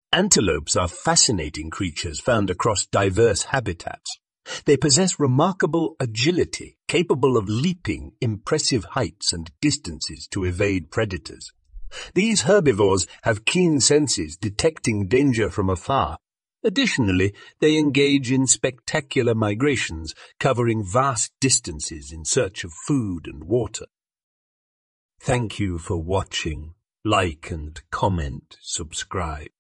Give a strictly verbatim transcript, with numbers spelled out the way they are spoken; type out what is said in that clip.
Antelopes are fascinating creatures found across diverse habitats. They possess remarkable agility, capable of leaping impressive heights and distances to evade predators. These herbivores have keen senses detecting danger from afar. Additionally, they engage in spectacular migrations, covering vast distances in search of food and water. Thank you for watching. Like and comment, subscribe.